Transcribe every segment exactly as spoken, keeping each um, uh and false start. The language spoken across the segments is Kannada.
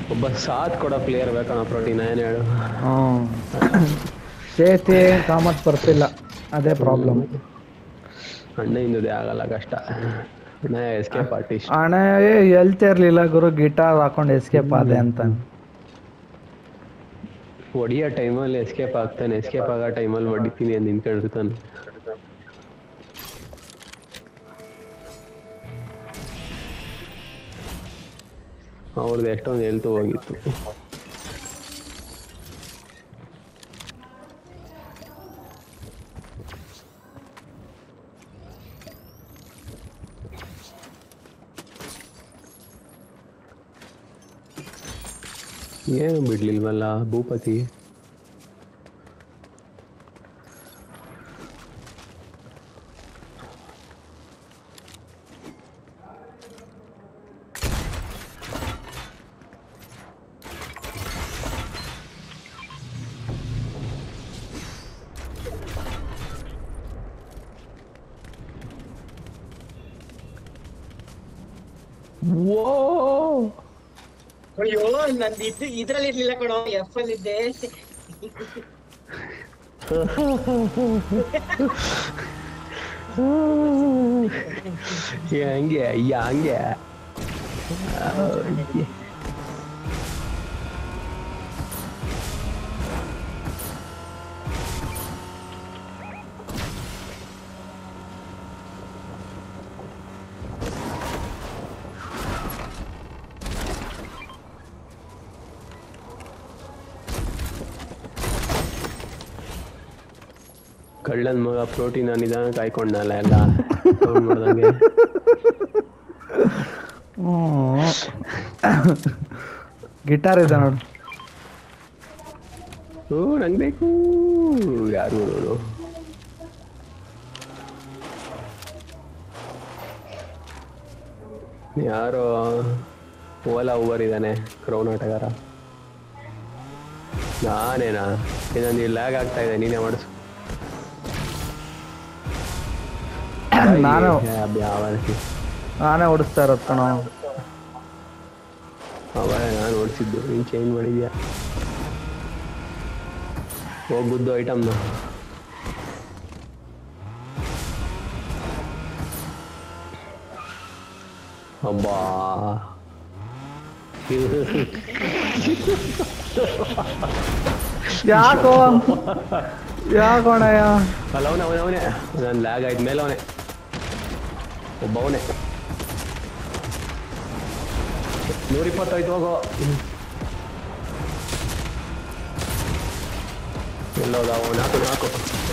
ಒಬ್ಬ ಸಾಥ್ ಕೊಡೋ ಪ್ಲೇಯರ್ ಬೇಕಣ್ಣ ಪ್ರೋಟೀನ್ ಏನು ಹೇಳು. ಹ್ಞೂ ಚೇತಿ ಕಾಮತ್ ಬರ್ತಿಲ್ಲ, ಅದೇ ಪ್ರಾಬ್ಲಮ್. ಅಣ್ಣ ಹಿಂದೆ ಆಗಲ್ಲ, ಕಷ್ಟ. ಅಣ್ಣ ಎಸ್ಕೇಪ್ ಆರ್ಟಿಸ್ಟ್. ಅಣ್ಣ ಹೇಳ್ತಾ ಇರ್ಲಿಲ್ಲ ಗುರು, ಗಿಟಾರ್ ಹಾಕೊಂಡು ಎಸ್ಕೇಪ್ ಆದೆ ಅಂತ. ಹೊಡಿಯೋ ಟೈಮಲ್ಲಿ ಎಸ್ಕೇಪ್ ಆಗ್ತಾನೆ, ಎಸ್ಕೇಪ್ ಆಗೋ ಟೈಮಲ್ಲಿ ಹೊಡಿತೀನಿ ಅಂತ ನಿಂತ್ಕೊಂಡಿರ್ತಾನೆ. ಅವ್ರದ್ದು ಎಷ್ಟೊಂದು ಹೇಳ್ತು ಹೋಗಿತ್ತು. ಏನು ಬಿಡ್ಲಿಲ್ವಲ್ಲ ಭೂಪತಿ. ಅಯ್ಯೋ ನಂದು ಇದ್ದು ಇದ್ರಲ್ಲಿ ಇರ್ಲಿಲ್ಲ ಕಣೋ, ಎಫ್ ಅಲ್ಲಿ ಇದ್ದೆ. ಹಂಗೆ ಅಯ್ಯ ಹಂಗೆ ಕಳ್ಳನ್ ಮಗ ಪ್ರೋಟೀನ್ ನಿಧಾನ ಕಾಯ್ಕೊಂಡಲ್ಲ ಎಲ್ಲ ಮಾಡ್ದಂಗೆ. ಗಿಟಾರ್ ಇದೆ ನೋಡು. ಓ ನಂಗೆ ಬೇಕು. ಯಾರು ನೋಡು ಯಾರೋ ಓಲಾ ಊಬರ್ ಇದ್ದಾನೆ, ಕ್ರೌನ್ ಆಟಗಾರ. ನಾನೇನಾ ಇನ್ನೊಂದು ಲ್ಯಾಗ್ ಆಗ್ತಾ ಇದೆ, ನೀನೇ ಮಾಡಿಸು. ನಾನು ನಾನೇ ಓಡಿಸ್ತಾ ಇರೋದು ಕಣ. ಅವಾಗ ನಾನು ಓಡಿಸಿದ್ದು, ನೀನು ಚೇಂಜ್ ಮಾಡಿದ್ಯಾ. ಹೋಗ್ಬುದ್ದು ಐಟಮ್ನ. ಅಬ್ಬಾ ಯಾಕೋ ಯಾಕೋಣಯ್ಯ. ಅಲ್ಲ ಅವನೇ ಅವನೇ ಅವನೇ ನಾನು ಲ್ಯಾಗ್ ಆಯ್ತು ಮೇಲೆ ಅವನೇ ಒಬ್ಬ ಅವನೇ. ನೂರಿಪ್ಪತ್ತೈದು ಹೋಗೋ. ಎಲ್ಲೋದ ಅವ? ನಾಲ್ಕು ನಾಲ್ಕು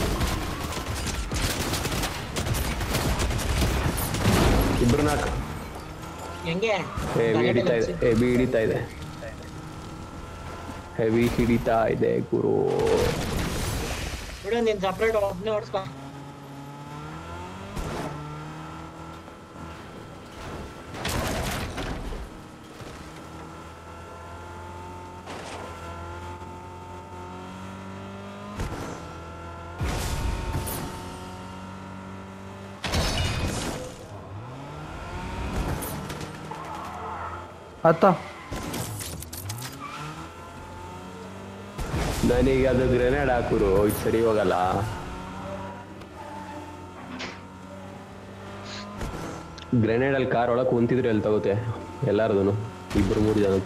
ಇಬ್ರು ನಾಲ್ಕು. ಹೆಂಗೆ ಹೆವಿ ಹಿಡಿತಾ ಇದೆ, ಹೆವಿ ಹಿಡಿತಾ ಇದೆ, ಹೆವಿ ಹಿಡಿತಾ ಇದೆ ಗುರು. ಬಿಡು, ನೀನ್ ಸಪ್ರೇಟ್ ಒಬ್ಬನೇ ಓಡಿಸ್ಕೊ. ಅತ್ತ ನನಗೆ ಅದು ಗ್ರೆನೇಡ್ ಹಾಕುರು, ಇದು ಸರಿ ಹೋಗಲ್ಲ. ಗ್ರೆನೇಡ್ ಅಲ್ಲಿ ಕಾರ್ ಒಳಗೆ ಕುಂತಿದ್ರೆ ಎಲ್ಲಿ ತಗೋತೆ ಎಲ್ಲಾರ್ದು, ಇಬ್ರು ಮೂರು ಜನ.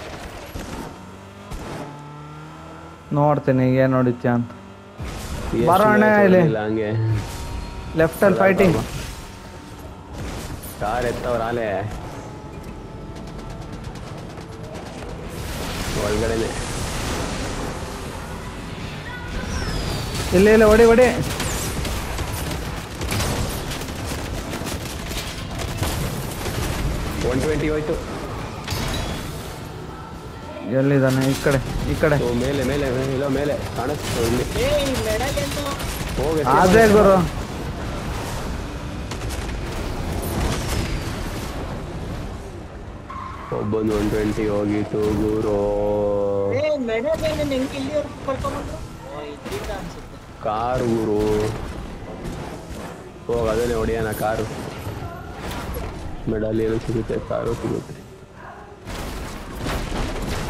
ನೋಡ್ತೀನಿ ಏನ್ ನೋಡಿತ್ಯ ಅಂತ. ಬರೋಣ ಇಲ್ಲಿ ಹಂಗೆ ಲೆಫ್ಟ್ ಅಲ್ಲಿ ಫೈಟಿಂಗ್. ಕಾರ್ ಎತ್ತವ್ರ ಆಲೆ ಒಳಗಡೆನೆ. ಇಲ್ಲ ಇಲ್ಲ ಹೊಡಿ ಹೊಡಿ. ಒನ್ ಟ್ವೆಂಟಿ ಹೋಯ್ತು. ಎಲ್ಲಿದ್ದಾನೆ? ಈ ಕಡೆ ಈ ಕಡೆ ಮೇಲೆ ಮೇಲೆ ಇಲ್ಲ ಮೇಲೆ ಕಾಣಿಸ್ತು. ಹೋಗಿ ಅದೇ ಗುರು. ಒಬ್ಬೊಂದು ಒನ್ ಟ್ವೆಂಟಿ ಹೋಗಿತ್ತು ಗುರು. ಕಾರು ಗುರು, ಹೋಗ ಅದನ್ನೇ ಹೊಡಿಯೋಣ. ಕಾರು ಮೆಡಲ್ ಏನು ಸಿಗುತ್ತೆ, ಕಾರು ಸಿಗುತ್ತೆ.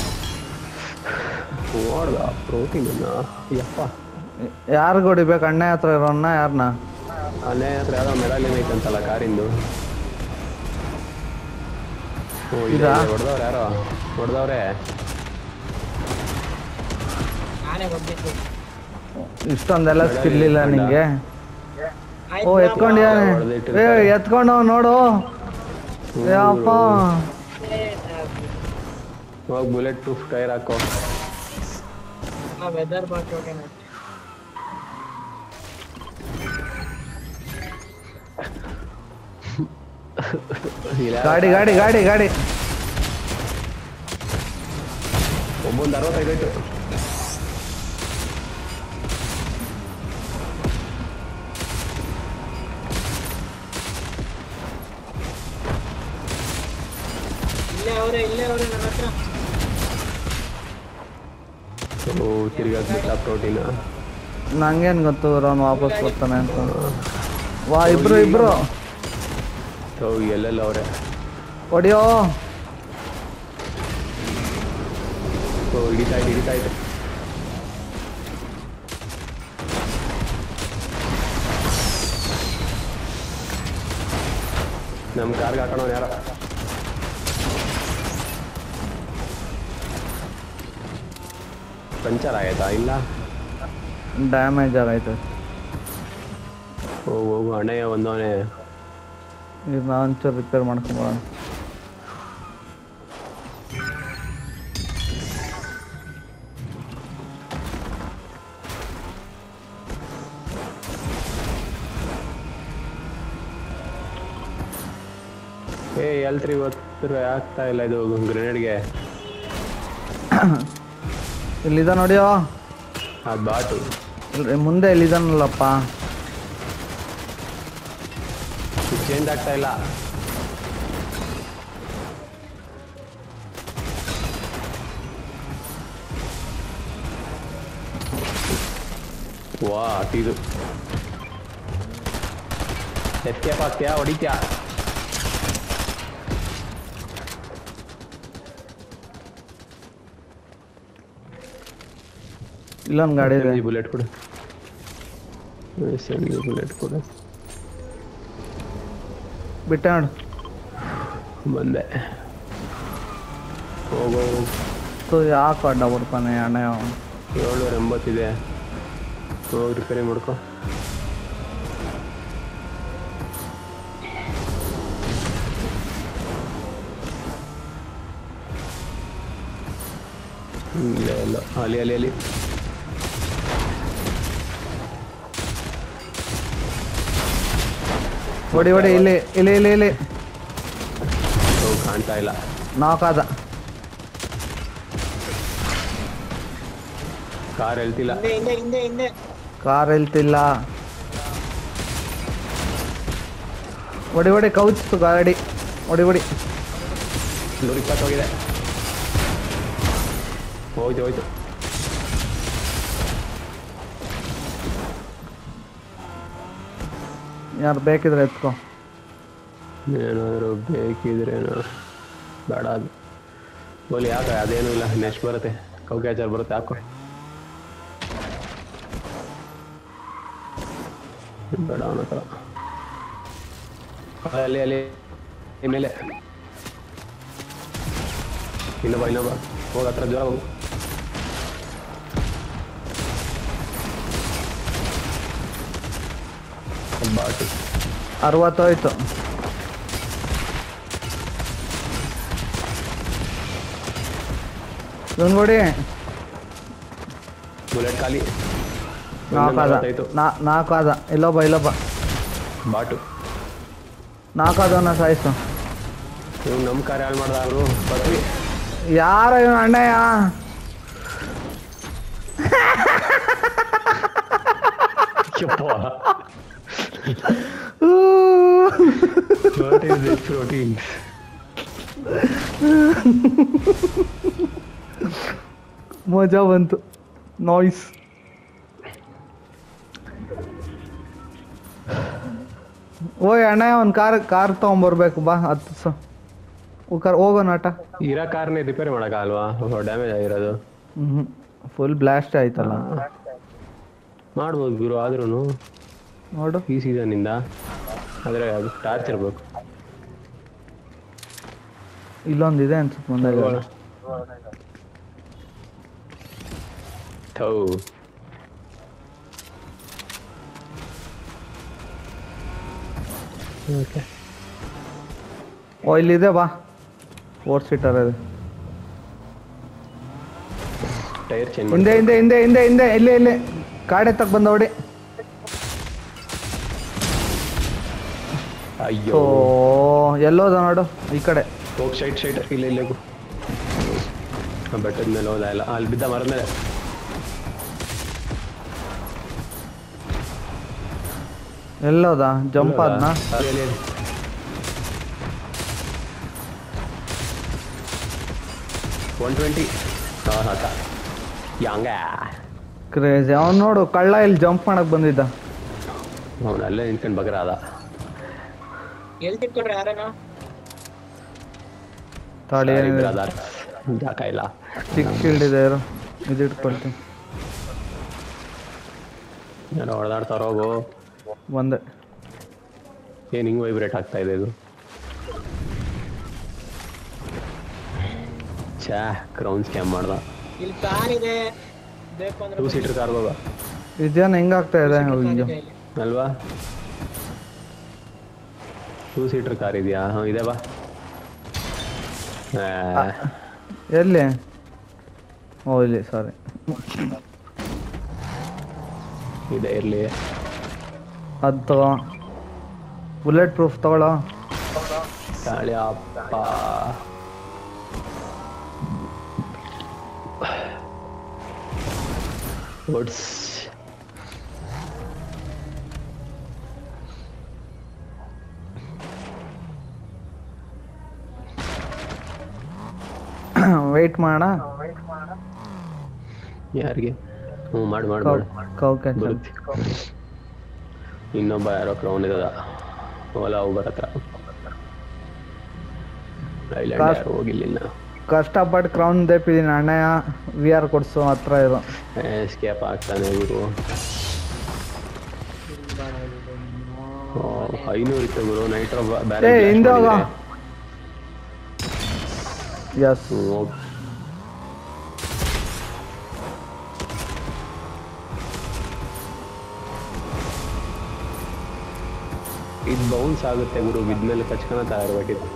ನೋಡ್ದ ಪ್ರೋಟೀನ್ ಯಪ್ಪ ಯಾರು ಹೊಡಿಬೇಕು ಅಣ್ಣ ಹತ್ರ ಇರೋನ್ನ ಯಾರನ್ನ ಅಲ್ಲೇ ಹತ್ರ ಯಾವ್ದೋ ಮೆಡಲ್ ಏನೈತಂತಲ್ಲ ಕಾರಿಂದು ಇದಾ? ಹೊಡೆದವ್ರು ಯಾರೋ ಹೊಡೆದವ್ರೆ ನಾನೇ ಬಂದಿದ್ದು ಇಷ್ಟೊಂದೆಲ್ಲ ಸ್ಕಿಲ್ ಇಲ್ಲ ನಿಂಗೆ ಆಯ್ತು, ಓ ಎತ್ಕೊಂಡಿಯಾನೆ ಏ ಎತ್ಕೊಂಡು ನೋಡು ಯಪ್ಪ ಹೋಗಿ ಬುಲೆಟ್ ಪ್ರೂಫ್ ಟೈರ್ ಹಾಕೋ ಆ ವೆದರ್ ಬಾಟೋಗೆ ಗಾಡಿ ಗಾಡಿ ಗಾಡಿ ಗಾಡಿ ಒಬ್ಬೊಂದು ಅರವತ್ತೈದು ಇಲ್ಲೇ ಅವರೇ ಇಲ್ಲೇ ಅವರೇ ನನ್ನ ಹತ್ರ ಓ ತಿರ್ಗಾಕ್ಬಿಟ್ಟ ಪ್ರೋಟೀನ್ ನಂಗೇನ್ ಗೊತ್ತು ಅವ್ನು ವಾಪಸ್ ಬರ್ತಾನೆ ಅಂತ ವಾ ಇಬ್ರು ಇಬ್ರು ಹೋಗಿ ಎಲ್ಲೆಲ್ಲ ಅವ್ರೆ ಹೊಡಿಯೋ ಓ ಹಿಡಿತಾ ಇತ್ತು ಹಿಡಿತಾ ಇತ್ತು ನಮ್ಮ ಕಾರ್ಗೆ ಹಾಕೋಣ ಯಾರ ಪಂಚರ್ ಆಗೈತಾ ಇಲ್ಲ ಡ್ಯಾಮೇಜ್ ಆಗೈತೆ ಹೋಗು ಹೋಗು ಅಣ್ಣಯ್ಯ ಒಂದವನೇ ಇದು ನಾ ಒಂಚೂರು ರಿಪೇರ್ ಮಾಡ್ಕೊಂಬೋಣ ಏ ಎಲ್ತ್ರಿ ಇವತ್ತು ಆಗ್ತಾ ಇಲ್ಲ ಇದು ಗ್ರೆನೇಡ್ಗೆ ಇಲ್ಲಿದ ನೋಡಿಯೋ ಅದು ಬಾಟು ಇಲ್ರಿ ಮುಂದೆ ಇಲ್ಲಿದಾನಲ್ಲಪ್ಪ ಚೇಂಜ್ ಆಗ್ತಾ ಇಲ್ಲ ವಾ ಇದು ಎಸ್ಕೇಪ್ ಆಗ್ತೀಯಾ ಹೊಡಿತ್ಯಾ ಇಲ್ಲೊಂದು ಗಾಡಿ ಇದೆ ಬುಲೆಟ್ ಕೊಡು ಬುಲೆಟ್ ಕೊಡು ಬಿಟ್ಟೆ ನೋಡು ಬಂದೆ ಹೋಗೋ ಸೊ ಯಾಕೆ ಅಡ್ಡ ಬಿಡ್ತಾನೆ ಅಣ್ಣ ಅವನು ಏಳ್ನೂರ ಎಂಬತ್ತಿದೆ ಹೋಗಿ ರಿಪೇರಿ ಮಾಡ್ಕೊ ಇಲ್ಲ ಇಲ್ಲ ಅಲ್ಲಿ ಅಲ್ಲಿ ಅಲ್ಲಿ ಹೊಡಿ ಹೊಡಿ ಇಲ್ಲಿ ಇಲ್ಲಿ ಇಲ್ಲಿ ಇಲ್ಲಿ ಹೋಗಿ ಕಾಣ್ತಾ ಇಲ್ಲ ನಾಕಾದ ಕಾರ್ ಹೇಳ್ತಿಲ್ಲ ಹಿಂದೆ ಹಿಂದೆ ಹಿಂದೆ ಹಿಂದೆ ಕಾರ್ ಹೇಳ್ತಿಲ್ಲ ಹೊಡಿ ಹೊಡಿ ಕೌಚ್ತು ಗಾಡಿ ಹೊಡಿ ಹೊಡಿ ನೂರ ಇಪ್ಪತ್ತು ಹೋಗಿದೆ ಹೋಯ್ತು ಹೋಯ್ತು ಯಾರು ಬೇಕಿದ್ರೆ ಎತ್ಕೊ ಏನಾದರೂ ಬೇಕಿದ್ರೇನು ಬೇಡ ಅದು ಬೋಲಿ ಯಾಕೆ ಅದೇನೂ ಇಲ್ಲ ನೆಕ್ಸ್ಟ್ ಬರುತ್ತೆ ಕೌಕ್ಯಾಚರ್ ಬರುತ್ತೆ ಹಾಕೋ ಬೇಡ ಅವನ ಹತ್ರ ಅಲ್ಲಿ ಅಲ್ಲಿ ಮೇಲೆ ಇನ್ನೊಬ್ಬ ಇನ್ನೊಬ್ಬ ಹೋಗ ಹತ್ರ ಜ್ವರ ಹೋಗು ಬಾಟು ಅರವತ್ತೋಯ್ತು ನೋಡಿ ಬುಲೆಟ್ ಖಾಲಿ ನಾಲ್ಕಾದ ನಾಲ್ಕಾದ ಇಲ್ಲೊಬ್ಬ ಇಲ್ಲೊಬ್ಬ ಬಾಟು ನಾಲ್ಕಾದವನ್ನ ಸಾಯಿಸು ಇವ್ ನಮ್ಮ ಕಾರ್ ಹಾಳು ಮಾಡ್ದ ಅವರು ಬರ್ತೀವಿ ಯಾರ ಇವನು ಅಣ್ಣಯ್ಯ What is this protein? ಮಜಾ ಬಂತು ನಾಯ್ಸ್ ಓಯ್ ಅಣ್ಣ ಒಂದು ಕಾರ್ ಕಾರ್ ತೊಗೊಂಬರ್ಬೇಕು ಬಾ ಹತ್ತು ಸ ಕಾರ್ ಹೋಗೋಣ ಆಟ ಇರೋ ಕಾರ್ನೇ ರಿಪೇರಿ ಮಾಡೋಕ್ಕಾಗಲ್ವಾ ಡ್ಯಾಮೇಜ್ ಆಗಿರೋದು ಹ್ಞೂ ಫುಲ್ ಬ್ಲಾಸ್ಟ್ ಆಯ್ತಲ್ಲ. ಮಾಡ್ಬೋದು ಗುರು, ಆದ್ರೂ ನೋಡು ಈ ಸೀಸನ್ನಿಂದ ಆದರೆ ಅದು ಟಾರ್ಚ್ ಇರಬೇಕು. ಇಲ್ಲೊಂದಿದೆ ಅನ್ಸುತ್ತೆ ಮುಂದೆ. ಥೌ ಓಕೆ. ಓ ಇಲ್ಲಿದೆ ಬಾ, ಫೋರ್ ಸೀಟರ್ ಇದೆ. ಟೈರ್ ಚೇಂಜ್ ಹಿಂದೆ ಹಿಂದೆ ಹಿಂದೆ ಹಿಂದೆ ಹಿಂದೆ ಇಲ್ಲೇ ಇಲ್ಲೇ ಕಾಡೆ ತಕ್ ಬಂದ ಹೊಡಿ. ಅಯ್ಯೋ ಓ ಎಲ್ಲೋದ ನೋಡು ಈ ಕಡೆ. ಹೋಗಿ ಸೈಡ್ ಸೈಡ್ ಇಲ್ಲ ಇಲ್ಲ ಬೆಟ್ಟದ ಮೇಲೆ ಹೋದ ಇಲ್ಲ, ಅಲ್ಲಿ ಬಿದ್ದ ಮರದ ಮೇಲೆ. ಎಲ್ಲೋದ ಜಂಪ್ ಆದ್ನಾ? ಒನ್ ಟ್ವೆಂಟಿ ಸಾಕ ಹಂಗ ಕ್ರೇಜಿ ಅವ್ನು ನೋಡು, ಕಳ್ಳ ಇಲ್ಲಿ ಜಂಪ್ ಮಾಡಕ್ ಬಂದಿದ್ದ. ಅವನು ಅಲ್ಲೇ ನಿಂತ್ಕೊಂಡು ಬಗ್ರ ಅದ. ಎಲ್ಲಿ ತಿಳ್ಕೊಂಡ್ರೆ ಯಾರೇನೋ ತಾಳಿ ಏನಿದೆ ಜಾಕ ಇಲ್ಲ. ಸಿಕ್ಸ್ ಶೀಲ್ಡ್ ಇದೆ, ಇರು ಇದು ಇಟ್ಕೊಳ್ತೀನಿ. ಏನೋ ಹೊಡೆದಾಡ್ತಾರ ಹೋಗು. ಒಂದೇ ಏನು ಹಿಂಗೆ ವೈಬ್ರೇಟ್ ಆಗ್ತಾ ಇದೆ ಇದು? ಛಾ ಕ್ರೌನ್ ಸ್ಕ್ಯಾಮ್ ಮಾಡ್ದ. ಇಲ್ಲಿ ಕಾರ್ ಇದೆ, ಬೇಕು ಅಂದ್ರೆ ಟೂ ಸೀಟರ್ ಕಾರ್ ಹೋಗ ಇದೇನು ಹೆಂಗಾಗ್ತಾ ಇದೆ ಅಯ್ಯೋ. ಅಲ್ವಾ? ಟೂ ಸೀಟರ್ ಕಾರ್ ಇದೆಯಾ? ಹಾಂ ಇದೆ ಬಾ. ಎಲ್ಲಿ? ಓ ಇಲ್ಲಿ ಸಾರಿ ಇದೆ, ಇರಲಿ. ಅದು ತಗೋ, ಬುಲೆಟ್ ಪ್ರೂಫ್ ತಗೊಳ್ಳೋ. ತಾಳಿ ಅಪ್ಪ. ಓಡ್ಸ್ ವೆಯ್ಟ್ ಮಾಡ. ಯಾರಿಗೆ? ಹ್ಞೂ ಮಾಡಿ ಮಾಡಿ ಮಾಡಿ ಕೌಕೆ ಬರುತ್ತೆ. ಇನ್ನೊಬ್ಬ ಯಾರೋ ಕ್ರೌನ್ ಇರದ ಓಲಾ ಊಬರ್ ಹತ್ರ. ಐಲ್ಯಾಂಡ್ ಯಾರು ಹೋಗಿಲ್ಲ. ಕಷ್ಟಪಟ್ಟು ಕ್ರೌನ್ ದೇಪಿದೀನಿ ಅಣ್ಣಯ್ಯ, ವಿ ಆರ್ ಕೊಡ್ಸು ಹತ್ರ ಇರೋ. ಎಸ್ಕೇಪ್ ಆಗ್ತಾನೆ ಗುರು. ಐನೂರು ಇತ್ತು ಗುರು ನೈಟ್ರೋ ಏ ಹಿಂದೆ ಹೋಗ. ಎಸ್ ಇದು ಬೌನ್ಸ್ ಆಗುತ್ತೆ ಗುರು, ಬಿದ್ಮೇಲೆ ಕಚ್ಕೊತ ಇರ್ಬೇಕಿತ್ತು.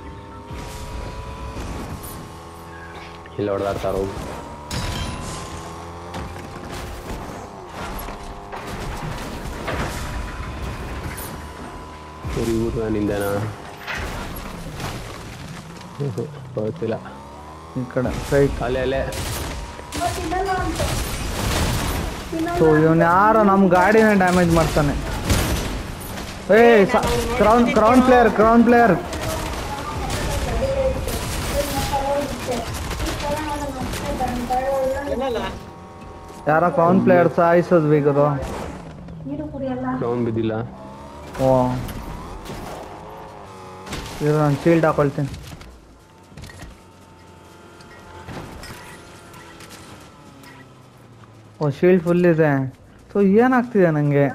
ಇಲ್ಲ ಹೊಡೆದಾಡ್ತಾರ ಹೋಗು. ಸರಿ ಊಟ ನಿಂದೇನಾ? ಗೊತ್ತಿಲ್ಲ. ಈ ಕಡೆ ಸೈಟ್ ಅಲ್ಲೇ ಅಲ್ಲೇ. ಸೊ ಇವನು ಯಾರೋ ನಮ್ಮ ಗಾಡಿನ ಡ್ಯಾಮೇಜ್ ಮಾಡ್ತಾನೆ. ಏ crown crown player crown player ಏನಲ್ಲ ಯಾರೋ ಕ್ರೌನ್ ಪ್ಲೇಯರ್ ಸಾಯಿಸೋದು ಬೀಗರು. ಕ್ರೌನ್ ಬಿದ್ದಿಲ್ಲ. ಓ ಇರು ನಾನು ಶೀಲ್ಡ್ ಹಾಕೊಳ್ತೀನಿ. ಓ ಶೀಲ್ಡ್ ಫುಲ್ ಇದೆ. ಸೊ ಏನಾಗ್ತಿದೆ ನನಗೆ?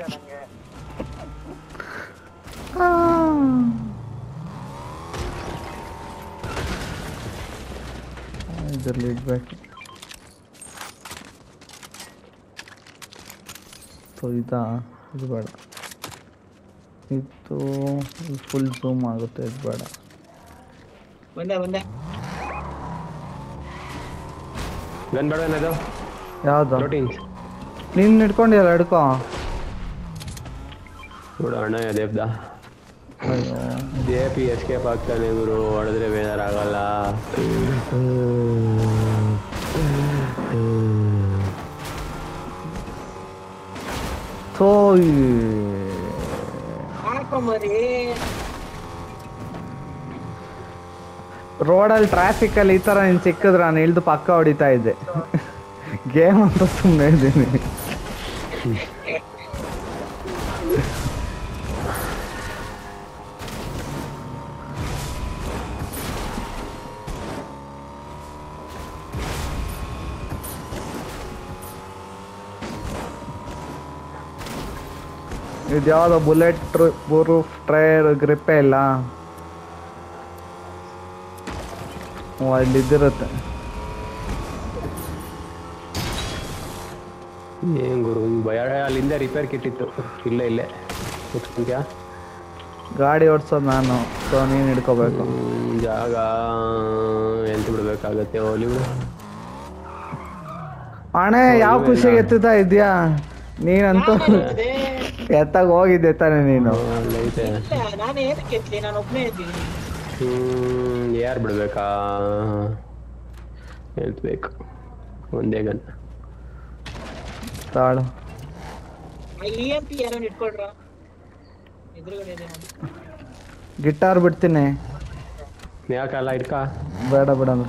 ಇದರಲ್ಲಿ ಇಡ್ಬೇಕು. ಸೊ ಇದಾ ಇದು ಬೇಡ, ಇದು ಫುಲ್ ಝೂಮ್ ಆಗುತ್ತೆ, ಇದು ಬೇಡ. ಒಂದೇ ಒಂದೇ ಗನ್ ಬೇಡ ಏನದು? ಯಾವುದು? ಪ್ರೋಟೀನ್ಸ್ ನೀನು ಹಿಡ್ಕೊಂಡಿಯಲ್ಲ, ಹಿಡ್ಕೋ. ನೋಡು ಅಣ್ಣ ದೇವ್ದ ಅಯ್ಯೋ ಜೆ ಪಿ ಎಸ್ಕೇಪ್ ಆಗ್ತಾನೆ ಗುರು, ಹೊಡೆದ್ರೆ ಬೇಜಾರಾಗಲ್ಲ. ಥೋ ಹಾಕೊಂಬರಿ. ರೋಡಲ್ಲಿ ಟ್ರಾಫಿಕಲ್ಲಿ ಈ ಥರ ನೀನು ಸಿಕ್ಕಿದ್ರೆ ನಾನು ಇಳಿದು ಪಕ್ಕ ಹೊಡಿತಾ ಇದ್ದೆ. ಗೇಮ್ ಅಂತ ಸುಮ್ಮನೆ ಇದ್ದೀನಿ. ಇದ್ಯಾವುದೋ ಬುಲೆಟ್ ಪ್ರೂಫ್ ಟೈರ್ ಗ್ರಿಪ್ಪೇ ಇಲ್ಲ. ಓ ಅಲ್ಲಿ ಇದ್ದಿರುತ್ತೆ. ಏನ್ ಗುರು ಹಿಂಗ್ ಭಯ ಅಲ್ಲಿಂದ ರಿಪೇರ್ ಕಿಟ್ ಇತ್ತು. ಇಲ್ಲೇ ಇಲ್ಲೇ ಕುತ್ಕೊಂಡ್ಯಾ? ಗಾಡಿ ಓಡಿಸೋದು ನಾನು, ಸೊ ನೀನು ಹಿಡ್ಕೋಬೇಕು. ಹ್ಮ್, ಜಾಗ ಎಂತ ಬಿಡ್ಬೇಕಾಗತ್ತೆ ಹೋಲಿ ಬಿಡು. ಅಣೆ ಯಾವ ಖುಷಿಗೆ ಎತ್ತುತ್ತಾ ಇದ್ಯಾ ನೀನಂತೂ? ಎತ್ತಾಗ ಹೋಗಿದ್ದೆ ತಾನೆ ನೀನು. ಅಲ್ಲೈತೆ. ನಾನು ಏನಕ್ಕೆ ಎತ್ಲಿ, ನಾನು ಒಬ್ಬನೇ ಇದ್ದೀನಿ. ಹ್ಮ್ ಯಾರು ಬಿಡ್ಬೇಕಾ? ಎಲ್ತ್ಬೇಕು ಒಂದೇ ಗನ್ ತಾಳು. ಇ ಎಂ ಪಿ ಯಾರೋ ಇಟ್ಕೊಳ್ರ ಎದುರುಗಡೆ ಇದೆ. ಗಿಟಾರ್ ಬಿಡ್ತೀನಿ. ಯಾಕಲ್ಲ ಇಡ್ಕ? ಬೇಡ ಬೇಡ ಅಂದ್ರೆ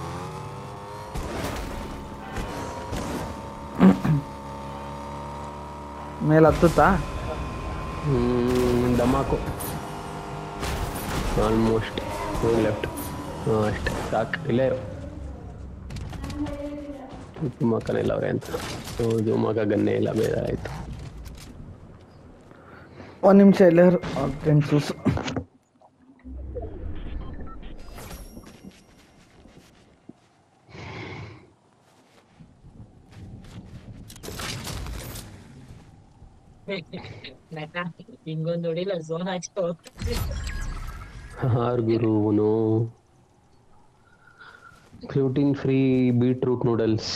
ಮೇಲೆ ಹತ್ತುತ್ತಾ? ಹ್ಮ್ ದಮಾಕು ಆಲ್ಮೋಸ್ಟ್ ಲೆಫ್ಟ್. ಹಾಂ ಅಷ್ಟೇ ಸಾಕು. ಇಲ್ಲೇ ಮಕ್ಕನೇ ಇಲ್ಲ ಅವ್ರೆ ಅಂತ. ಹೌದು ಮಗ ಗನ್ನೇ ಇಲ್ಲ, ಬೇಜಾರಾಯ್ತು. ಒಂದು ನಿಮಿಷ ಎಲ್ಲರೂ ಸೂಸು. ಹಿಂಗೊಂದು ಹೊಡಿಲ್ಲ ಝೋನ್ ಹಾಕಿ ಹೋಗ್ತದೆ. ಹಾರ್ ಗುರುವನು gluten free beetroot noodles.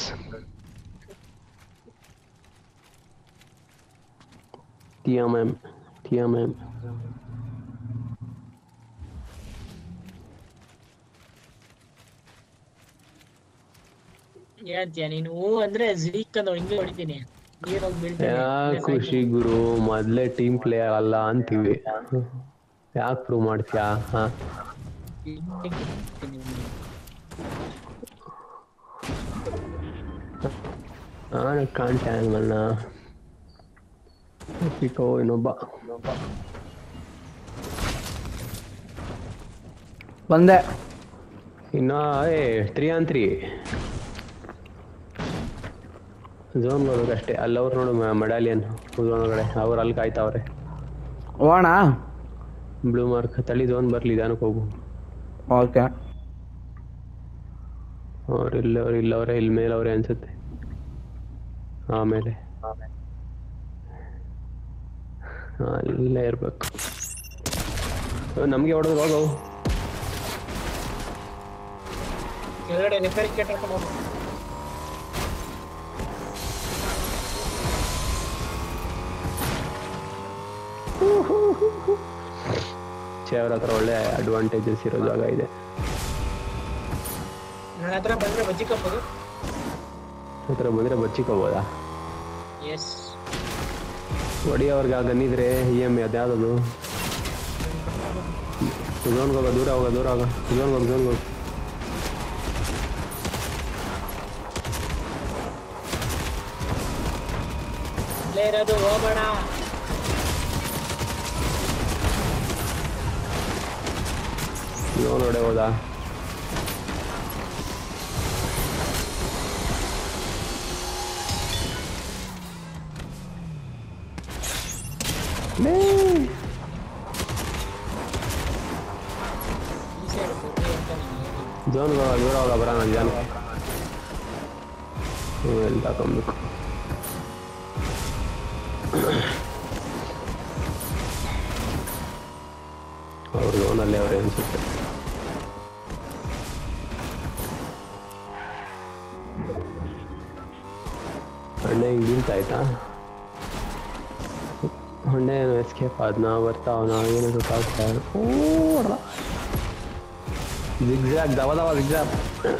tia ma'am tia ma'am ಹೇಳ್ತೀಯ ನೀನು? ಹೂ ಅಂದ್ರೆ ಝೀಕ್ ಅಂತ ಹಿಂಗೆ ಹೊಡಿತೀನಿ, ನೀರ್ ಹೋಗಿ ಬೀಳ್ತೀನಿ. ಯಾಕೆ ಖುಷಿ ಗುರು, ಮೊದ್ಲೇ ಟೀಮ್ ಪ್ಲೇಯರ್ ಅಲ್ಲ ಅಂತೀವಿ, ಯಾಕೆ ಪ್ರೂವ್ ಮಾಡ್ತೀಯಾ? ಹಾ ನಾನು ಕಾಣ್ತಾನ ಸಿಕ್ಕೋ ಇನ್ನೊಬ್ಬ ಬಂದೆ. ಇನ್ನ ಏ ತ್ರೀ ಆನ್ ತ್ರೀ ಝೋನ್ ಹೋಗ್ಬೇಕಷ್ಟೇ. ಅಲ್ಲಿ ಅವ್ರು ನೋಡು ಮೆಡಾಲಿಯನ್ ಝೋನ್ ಒಳಗಡೆ, ಅವ್ರು ಅಲ್ಲಿ ಕಾಯ್ತಾವ್ರೆ. ಹೋಗೋಣ. ಬ್ಲೂ ಮಾರ್ಕ್ ತಳಿ ಝೋನ್ ಬರ್ಲಿ, ನಿಧಾನಕ್ಕೆ ಹೋಗು. ಓಕೆ. ಅವ್ರು ಇಲ್ಲವ್ರು ಇಲ್ಲವ್ರೆ, ಇಲ್ಲಿ ಮೇಲೆ ಅವ್ರೆ ಅನ್ಸುತ್ತೆ. ಆಮೇಲೆ ಅಲ್ಲೇ ಇರ್ಬೇಕು. ನಮ್ಗೆ ಹೊಡೆದ್ರು ಹೋಗವು. ಕೆಳಗಡೆ ರಿಪೇರ್ ಕಿಟ್ ಹಾಕೊಂಡು ಹೋಗು. ಅವ್ರ ಹತ್ರ ಒಳ್ಳೆ ಅಡ್ವಾಂಟೇಜಸ್ ಇರೋ ಜಾಗ ಇದೆ. ನನ್ನ ಹತ್ರ ಬಂದ್ರೆ ಬಚ್ಚಿಕೋಬೋದು. ಹತ್ರ ಬಂದ್ರೆ ಬಚ್ಚಿಕೋಬೋದಾ? ಎಸ್. ಒಡಿ ಅವ್ರಿಗೆ ಆ ಗನ್ನಿದ್ರೆ ಇ ಎಮ್ ಐ ಅದ್ಯಾವ್ದು? ಝೋನ್ಗೆ ಹೋಗ, ದೂರ ಹೋಗ, ದೂರ ಹೋಗ, ಝೋನ್ಗೆ ಹೋಗಿ, ಝೋನ್ಗೆ ಹೋಗಿ. ಇಲ್ಲೇ ಇರೋದು, ಹೋಗೋಣ. ಝೋನ್ ಒಡೆ ಹೋದ. ಝೋನ್ಗೆ ಹೋಗ, ದೂರ ಹೋಗ, ಬರೋಣ ನಿಧಾನ. ಎಲ್ಲಿ ತಗೊಂಬೇಕು? ಅವ್ರು ಝೋನಲ್ಲೇ ಅವ್ರೆ ಅನ್ಸುತ್ತೆ. ಹಣ್ಣೆ ಹಿಂಗೆ ಬೀಳ್ತಾಯ್ತಾ? ಹಣ್ಣೆ ಏನು ಎಸ್ಕೇಪ್ ಆದ್ನ, ಬರ್ತಾವನ, ಏನು ಗೊತ್ತಾಗ್ತಾ ಇಲ್ಲ. ಓಡ ಜಿಗ್ಜಾಗ್ ದವ ದವ ಜಿಗ್ಜಾಗ್.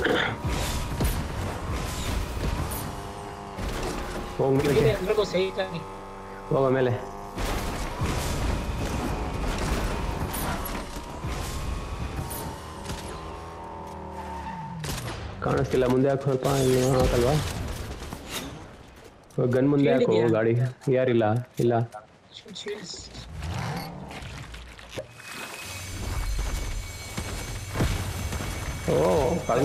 ಹೋಗ ಮೇಲೆ, ಹೋಗ ಮೇಲೆ. ಕಾಣಿಸ್ತಿಲ್ಲ, ಮುಂದೆ ಹಾಕು ಸ್ವಲ್ಪ. ಹಾಕಲ್ವಾ? ಗನ್ ಮುಂದೆ ಹಾಕು. ಗಾಡಿ ಯಾರಿಲ್ಲ? ಇಲ್ಲ. ಓ ಕಳ್ಳ.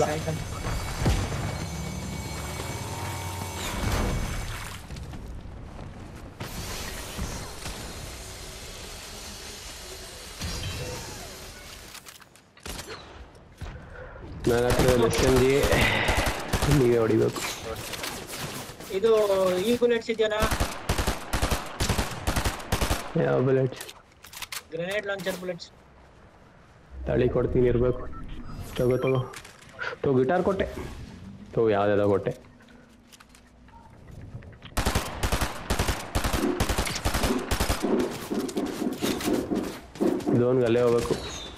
ನನ್ನ ಹತ್ರ ಎಸ್ ಎಂ ಜಿ ನೀವೇ ಹೊಡಿಬೇಕು. ಇದು ಈ ಬುಲೆಟ್ಸ್ ಇದೆಯಾ? ಯಾವ ಬುಲೆಟ್ಸ್? Grenade launcher bullets. ತಳಿ ಕೊಡ್ತೀನಿ ಇರಬೇಕು. ತಗೋ ತಗೋ ತಗೋ ಗಿಟಾರ್ ಕೊಟ್ಟೆ. ತಗೋ ಯಾವ್ದಾವ ಕೊಟ್ಟೆ. ಇದೊಂದು ಅಲ್ಲೇ ಹೋಗ್ಬೇಕು.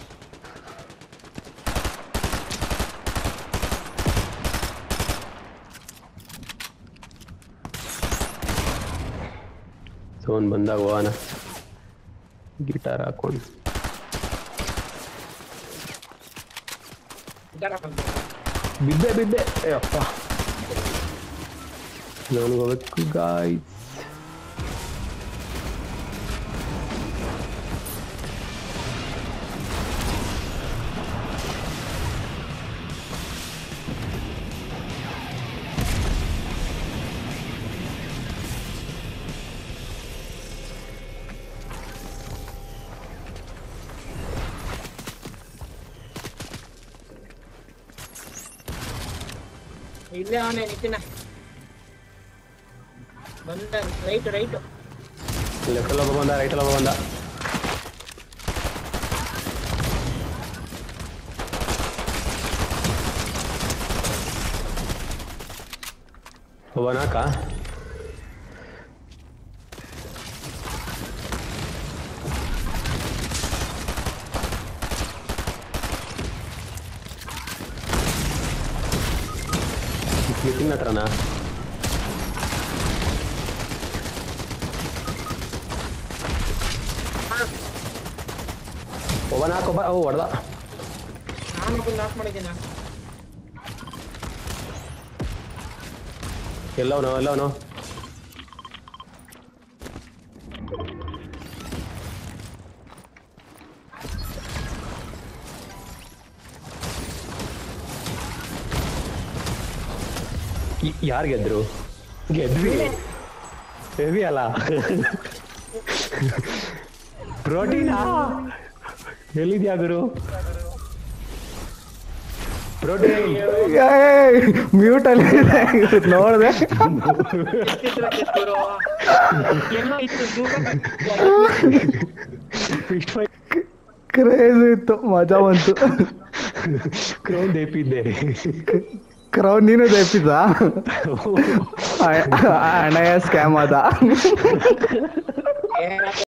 ಸೋನ್ ಬಂದಾಗ ಹೋಗೋಣ ಗಿಟಾರ್ ಹಾಕೊಂಡು. ಬಿದ್ದೆ ಬಿದ್ದೆ ಅಪ್ಪ. ನನಗೆ ಹೋಗ್ಬೇಕು ಗಾಯ್ಸ್. ಇಲ್ಲೇ ಅವನೇ ನಿಂತಿನ. ಬಂದ ರೈಟ್ ರೈಟ್ ಲೆಫ್ಟ್ ಅಲ್ಲಿ ಒಬ್ಬ ಬಂದ, ರೈಟ್ ಅಲ್ಲಿ ಒಬ್ಬ ಬಂದ. ಒಬ್ಬ ನಾಕ. ನಿತಿನ್ ಹತ್ರನಾ? ಒಬ್ಬ ನಾಲ್ಕು ಒಬ್ಬ ಓ ಹೊಡೆದ. ನಾನು ಒಬ್ಬ ನಾಕ್ ಮಾಡಿದ್ದೀನ. ಎಲ್ಲವನೋ ಎಲ್ಲವನೋ ಯಾರು ಗೆದ್ರು? ಗೆದ್ವಿ. ಹೆವಿ ಅಲ್ಲ ಪ್ರೋಟೀನಾ? ಎಲ್ಲಿದ್ಯಾ ಗುರು ಪ್ರೋಟೀನ್? ಮ್ಯೂಟ್ ಅಲ್ಲಿ ನೋಡ್ದೆ. ಕ್ರೇಜ್ ಇತ್ತು, ಮಜಾ ಬಂತು. ಕ್ರೌನ್ ದೇಪಿದ್ದೆ. ಕ್ರೌನ್ ನೀನು ದೇಪಿದ? ಅಣ್ಣಯ್ಯ ಸ್ಕ್ಯಾಮ್ ಅದ.